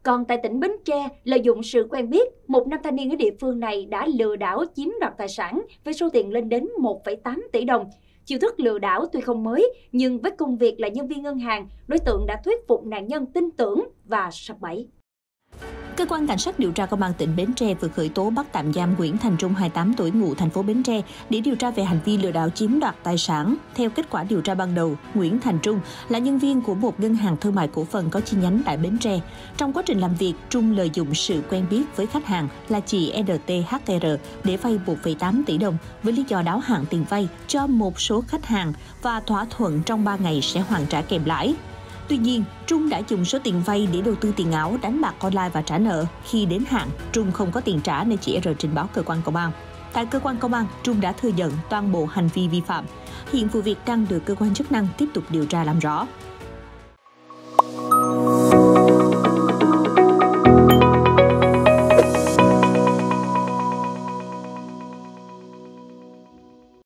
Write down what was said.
Còn tại tỉnh Bến Tre, lợi dụng sự quen biết, một nam thanh niên ở địa phương này đã lừa đảo chiếm đoạt tài sản với số tiền lên đến 1,8 tỷ đồng. Chiêu thức lừa đảo tuy không mới, nhưng với công việc là nhân viên ngân hàng, đối tượng đã thuyết phục nạn nhân tin tưởng và sập bẫy. Cơ quan cảnh sát điều tra công an tỉnh Bến Tre vừa khởi tố bắt tạm giam Nguyễn Thành Trung, 28 tuổi, ngụ thành phố Bến Tre để điều tra về hành vi lừa đảo chiếm đoạt tài sản. Theo kết quả điều tra ban đầu, Nguyễn Thành Trung là nhân viên của một ngân hàng thương mại cổ phần có chi nhánh tại Bến Tre. Trong quá trình làm việc, Trung lợi dụng sự quen biết với khách hàng là chị NTHR để vay 1,8 tỷ đồng với lý do đáo hạn tiền vay cho một số khách hàng và thỏa thuận trong 3 ngày sẽ hoàn trả kèm lãi. Tuy nhiên, Trung đã dùng số tiền vay để đầu tư tiền ảo, đánh bạc online và trả nợ. Khi đến hạn, Trung không có tiền trả nên chị R trình báo cơ quan công an. Tại cơ quan công an, Trung đã thừa nhận toàn bộ hành vi vi phạm. Hiện vụ việc đang được cơ quan chức năng tiếp tục điều tra làm rõ.